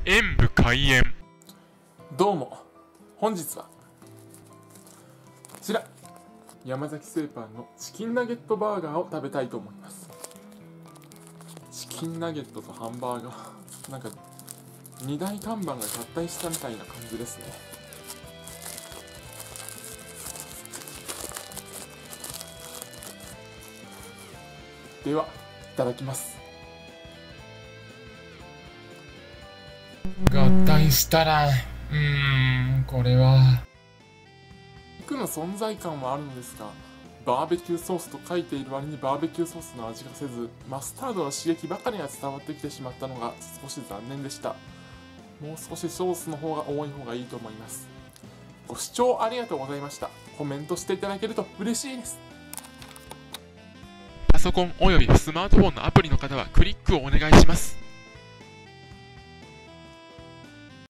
演武開演。 どうも、本日はこちら山崎製パンのチキンナゲットバーガーを食べたいと思います。チキンナゲットとハンバーガー、なんか二大看板が合体したみたいな感じですね。では、いただきます。 合体したら、これは。 肉の存在感はあるのですが、バーベキューソースと書いている割にバーベキューソースの味がせず、マスタードの刺激ばかりが伝わってきてしまったのが少し残念でした。もう少しソースの方が多い方がいいと思います。ご視聴ありがとうございました。コメントしていただけると嬉しいです。 パソコンおよびスマートフォンのアプリの方はクリックをお願いします。